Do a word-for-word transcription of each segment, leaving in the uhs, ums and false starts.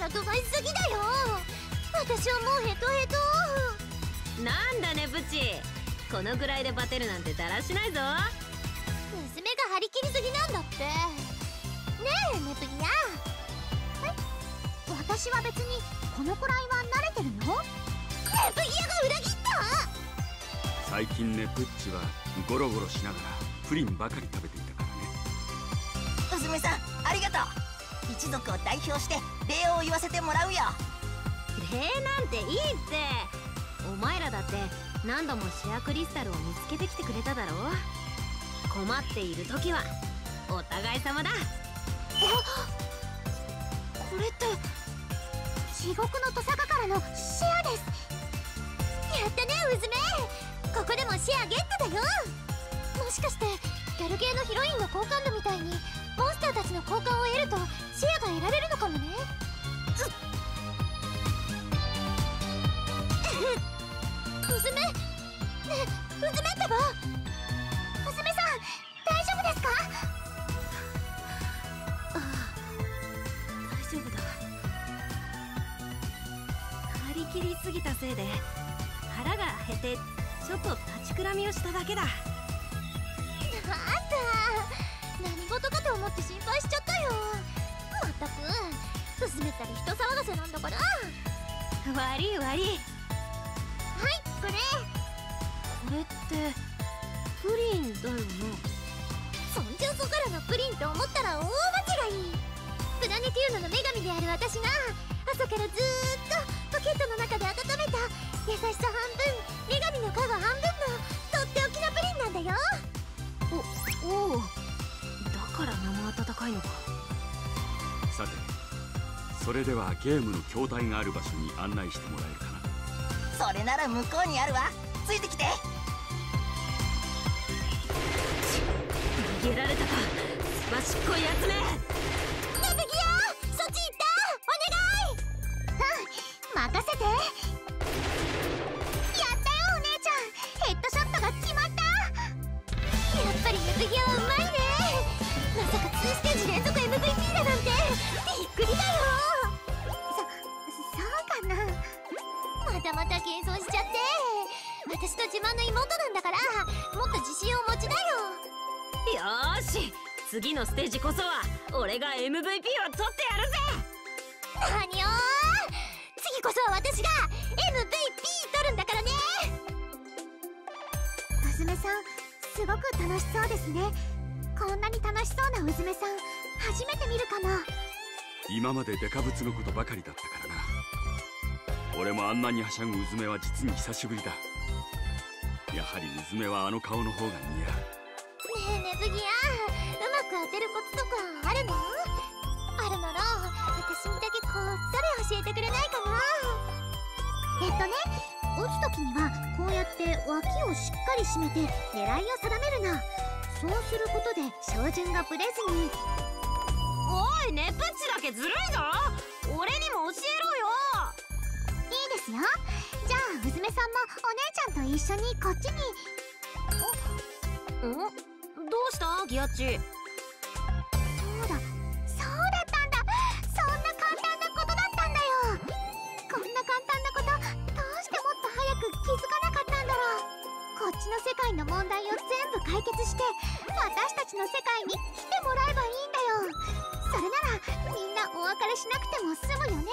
アドバイスすぎだよ。私はもうヘトヘト。 なんだねブチ、このぐらいでバテるなんてだらしないぞ。 娘が張り切りすぎなんだって。ねえネプギア。え、私は別にこのくらいは慣れてるよ。ネプギアが裏切った。 最近ねプッチはゴロゴロしながらプリンばかり食べていたからね。 娘さんありがとう。一族を代表して礼を言わせてもらうよ。 礼なんていいって。お前らだって何度もシェアクリスタルを見つけてきてくれただろう。困っている時はお互い様だ。 これって地獄のトサカからのシェアです。やったねうずめ。ここでもシェアゲットだよ。もしかしてギャルゲーのヒロインの好感度みたいにモンスターたちの好感を得るとシェアが得られるのかもね。ううずめねえうずめってば。うずめさん大丈夫ですか？ ああ大丈夫だ。張り切りすぎたせいで腹が減ってちょっと立ちくらみをしただけだ。 なんだ何事かと思って心配しちゃったよ。まったくうずめったり人騒がせなんだから。 悪い悪い。 はいこれ。 これってプリンだよな。 そんじょそこらのプリンと思ったら大間違い。プラネティウムの女神である私が朝からずーっとポケットの中で温めた優しさ半分女神の加護半分のとっておきのプリンなんだよ。 おおう、だから生温かいのか。 さてそれではゲームの筐体がある場所に案内してもらえるかな。 それなら向こうにあるわ。ついてきて。 逃げられたかすばしっこいやつめ。 ネプギアそっち行った。お願い。うん任せて。やったよお姉ちゃん。ヘッドショットが決まった。やっぱりネプギアはうまいね。まさかにステージ連続 エムブイピー だなんてびっくりだよ。そそうかな。またまた謙遜しちゃって。私と自慢の妹なんだからもっと自信をお持ちだよ。 よーし次のステージこそは俺が エムブイピー を取ってやるぜ。 なによー。次こそは私が エムブイピー 取るんだからね。うずめさんすごく楽しそうですね。こんなに楽しそうなうずめさん初めて見るかも。 今までデカブツのことばかりだったからな。俺もあんなにはしゃぐうずめは実に久しぶりだ。やはりうずめはあの顔の方が似合う。 ねえネプギアうまく当てるコツとかあるの？あるなら私にだけこっそり教えてくれないかな。えっとね打つ時にはこうやって脇をしっかり締めて狙いを定めるの。そうすることで照準がぶれずに。 おいネプッチだけずるいぞ。俺にも教えろよ。 いいですよ。じゃあうずめさんもお姉ちゃんと一緒にこっちに。 ん？どうしたギアッチ。 そうだそうだったんだ。そんな簡単なことだったんだよ。こんな簡単なことどうしてもっと早く気づかなかったんだろう。こっちの世界の問題を全部解決して私たちの世界に来てもらえばいいんだよ。それならみんなお別れしなくても済むよね。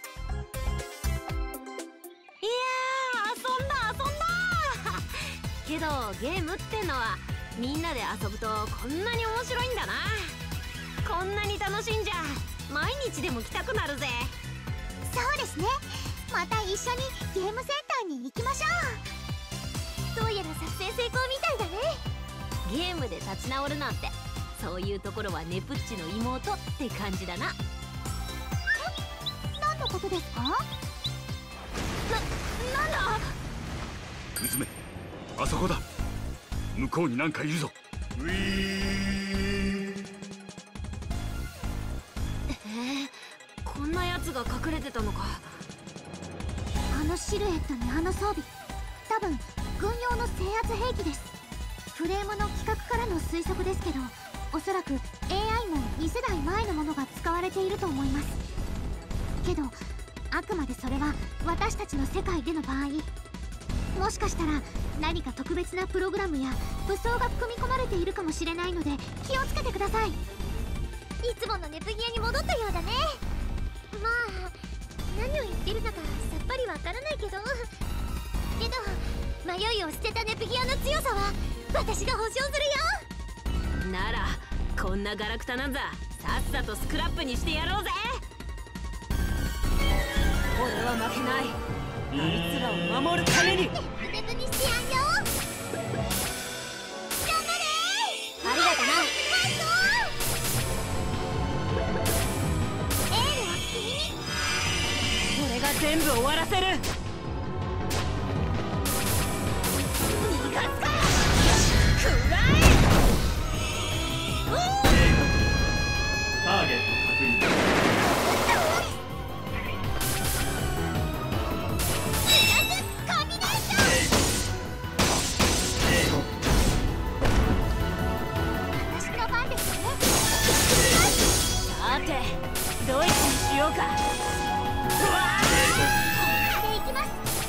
いやー遊んだ遊んだけどゲームってのはみんなで遊ぶとこんなに面白いんだな。こんなに楽しんじゃ毎日でも来たくなるぜ。 そうですね。また一緒にゲームセンターに行きましょう。どうやら作戦成功みたいだね。 ゲームで立ち直るなんてそういうところはネプッチの妹って感じだな。 何のことですか？な、なんだ？ うずめあそこだ。向こうになんかいるぞ。 えー、こんなやつが隠れてたのか。 あのシルエットにあの装備多分軍用の制圧兵器です。フレームの規格からの推測ですけどおそらく エーアイ もに世代前のものが使われていると思います。 けどあくまでそれは私たちの世界での場合、もしかしたら何か特別なプログラムや武装が組み込まれているかもしれないので気をつけてください。いつものネプギアに戻ったようだね。まあ何を言ってるのかさっぱりわからないけど、けど迷いを捨てたネプギアの強さは私が保証するよ。 ならこんなガラクタなんざさっさとスクラップにしてやろうぜ。俺は負けない。あいつらを守るために。 ネプネプにしてやんよ。頑張れ。 ありがとな。 エールは君に。 俺が全部終わらせる。逃がすか。くらえ。 ターゲット確認。 さてどいつにしようか。うわーでいきます。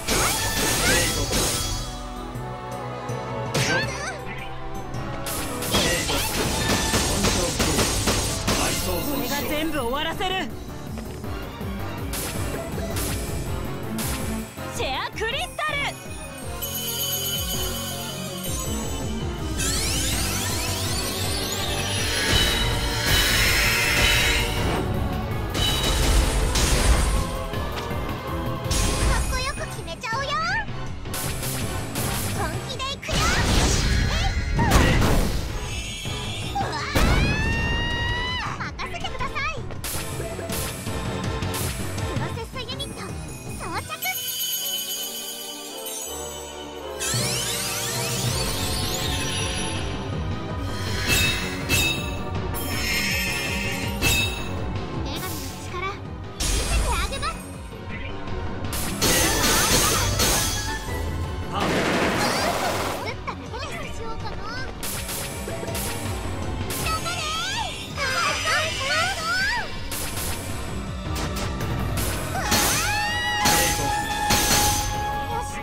俺が全部終わらせる。シェアクリスタル。 かっこよく決めちゃうよ。本気でいくよ。えいっと。うわー任せてください。プロセスユニット装着。女神の力見せてあげます。 ターゲッ打っただけでしようかな。頑張れ。あーよし。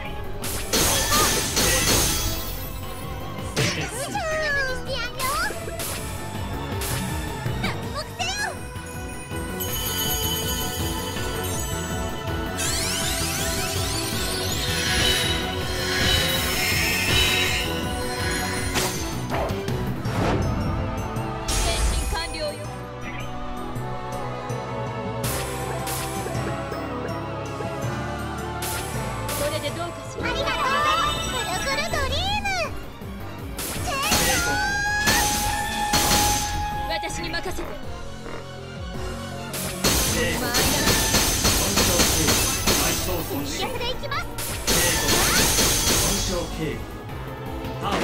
ネプにしてやんよ。脱獄せよ。 変身完了よ。これでどうかしら。 ありがとう。ぐるぐるドリーム。チェン私に任せて。まあジ全力でいきます。 損傷警備。ターゲッ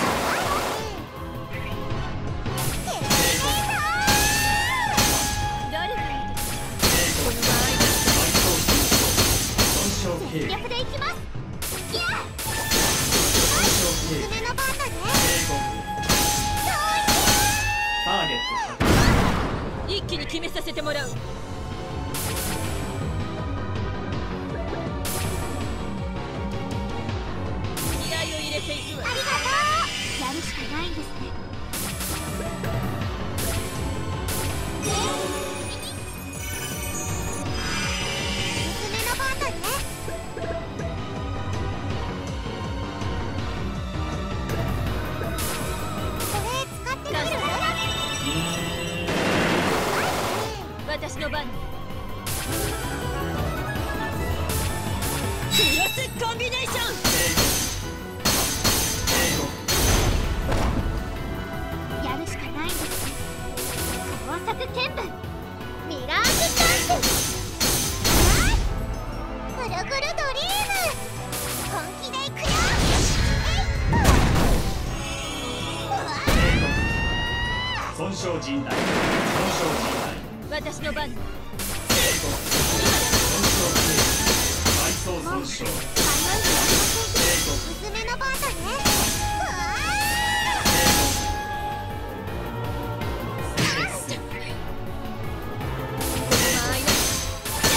誰がいいですか。この場合ト損傷警全備。 力でいきます。いや損傷警備。 爪の番だね。 ターゲット確認。 一気に決めさせてもらう。気合を入れていくわ。 ありがとう。やるしかないんですね。娘の番だね。これ使ってみる？ 私の番に。クロスコンビネーション。 やるしかないんですね。工作見聞ミラージュチャンス。ぐるぐるドリーム。本気でいくよ。えいっと。うわー損傷甚大。損傷甚大。 私の番に。 埋葬損傷。 迷いがありませんけど娘の番だね。うわー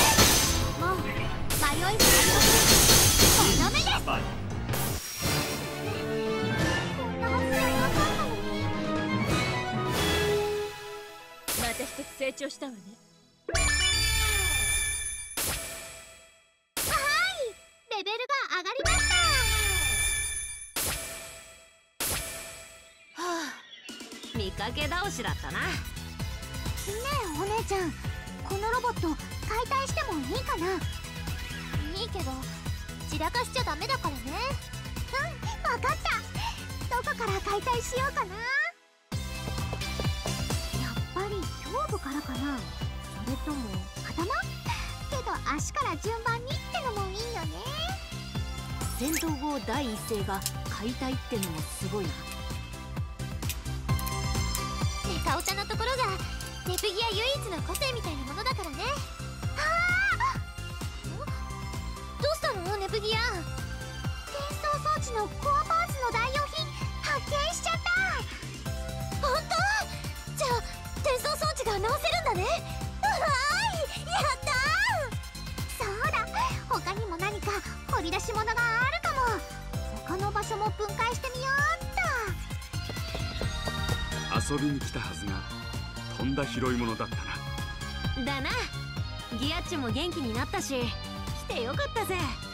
長したわね。 レベルが上がりました。 はあ、見かけ倒しだったな。 ねえお姉ちゃん、このロボット解体してもいいかな？いいけど散らかしちゃダメだからね。うん、分かった。どこから解体しようかな。やっぱり頭部からかな、それとも頭？けど足から順番にってのもいいよね。 戦闘後第一声が解体ってのもすごいな。 ネカオちゃんのところがネプギア唯一の個性みたいなものだからね。あー、どうしたのネプギア？転送装置のコアパーツの代用品発見しちゃった。本当？じゃあ転送装置が直せるんだね。うわーい、やったー。そうだ、他にも何か掘り出し物があるかも。他の場所も分解してみようっと。 遊びに来たはずがとんだ拾い物だったな。 だな。ギアッチも元気になったし来てよかったぜ。